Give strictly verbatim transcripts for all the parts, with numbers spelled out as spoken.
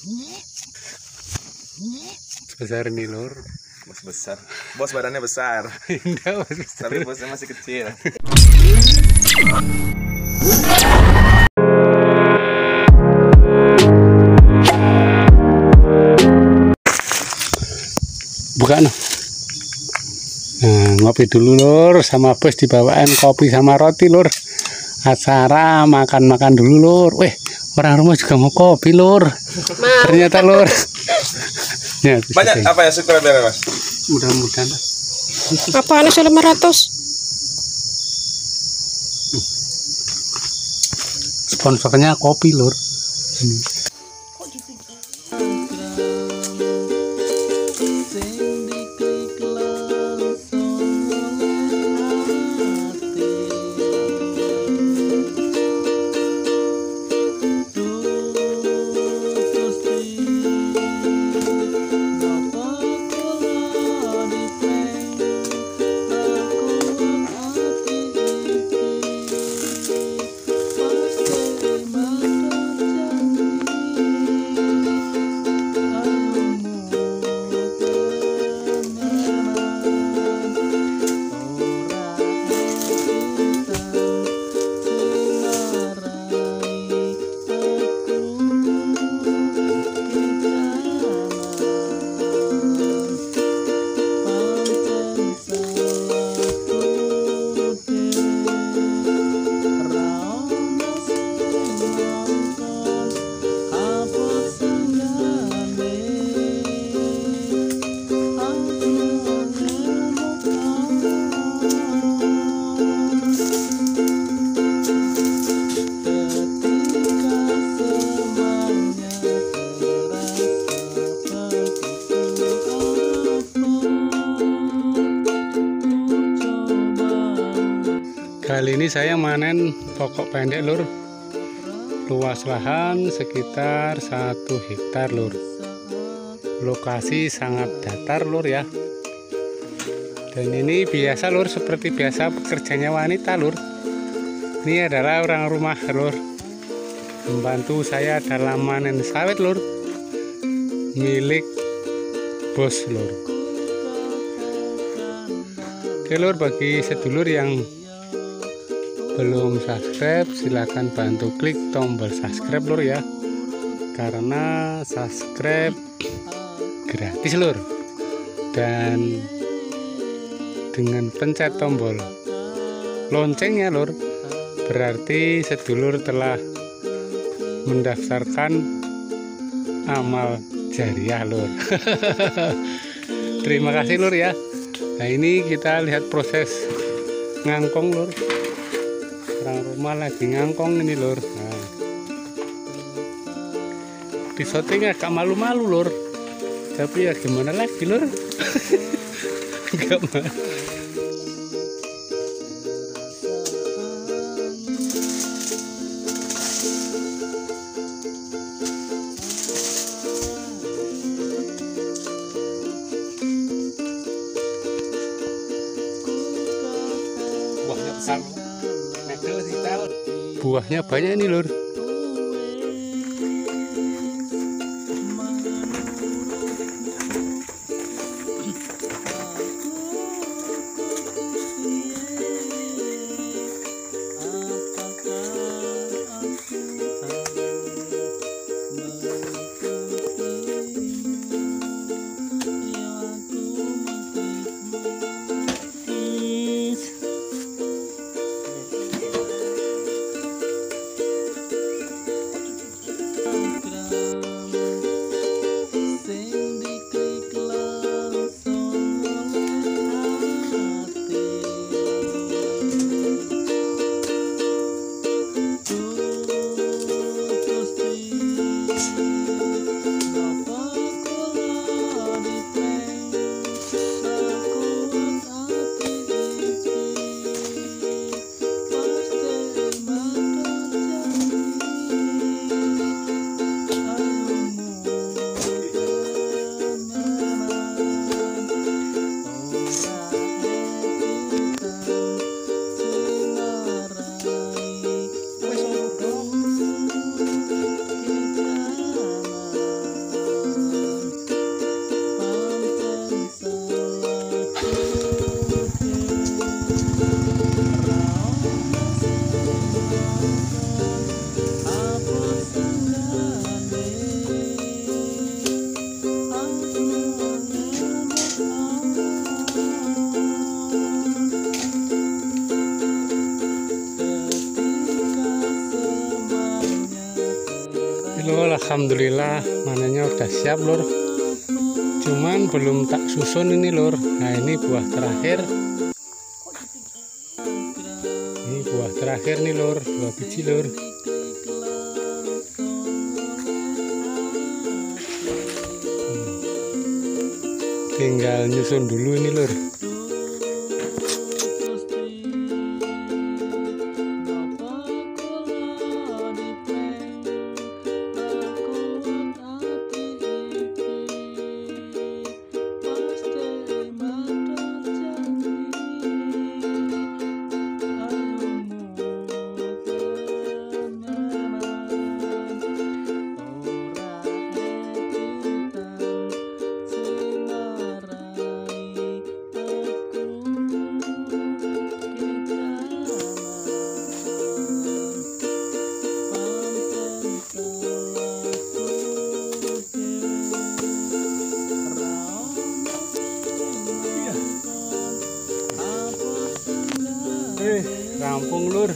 Sebesar ini lur. Bos besar. Bos badannya besar. Indah bos besar. Tapi bosnya masih kecil. Buka no. Nah, ngopi dulu lur, sama bos dibawaan kopi sama roti lur. Acara makan-makan dulu lur. Weh, orang rumah juga mau kopi lur. Ternyata lur. Ya, banyak apa ya subscriber mas? Mudah-mudahan. Apaan sih lima ratus? Sponsornya kopi lur. Ini. Kali ini saya manen pokok pendek lur. Luas lahan sekitar satu hektar lur. Lokasi sangat datar lur ya. Dan ini biasa lur, seperti biasa pekerjanya wanita lur. Ini adalah orang rumah lur. Membantu saya dalam manen sawit lur. Milik bos lur. Oke lur, bagi sedulur yang belum subscribe, silahkan bantu klik tombol subscribe lur ya, karena subscribe gratis lur. Dan dengan pencet tombol loncengnya lur, berarti sedulur telah mendaftarkan amal jariah lur. Terima kasih lur ya. Nah ini kita lihat proses ngangkong lur. Orang rumah lagi ngangkong ini lur. Nah, di syuting agak malu-malu lur, tapi ya gimana lagi lur. Enggak mah. Buahnya besar. Buahnya banyak nih lur. Alhamdulillah manennya udah siap lur. Cuman belum tak susun ini lur. Nah ini buah terakhir. Ini buah terakhir nih lur, dua biji lur. Hmm. Tinggal nyusun dulu ini lur. Eh, rampung lur.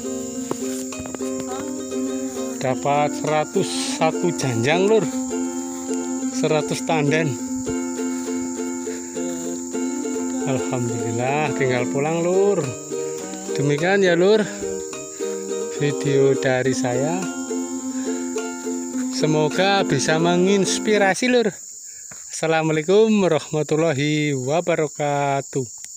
Dapat seratus satu janjang lur. seratus tandan. Alhamdulillah, tinggal pulang lur. Demikian ya lur video dari saya. Semoga bisa menginspirasi lur. Assalamualaikum warahmatullahi wabarakatuh.